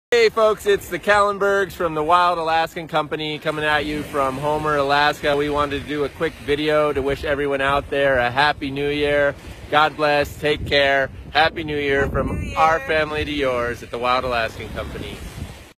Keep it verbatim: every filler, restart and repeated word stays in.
Hey folks, it's the Kallenbergs from the Wild Alaskan company coming at you from Homer, Alaska. We wanted to do a quick video to wish everyone out there a Happy New Year. God bless, take care. Happy New Year Happy from New Year. our family to yours at the Wild Alaskan company.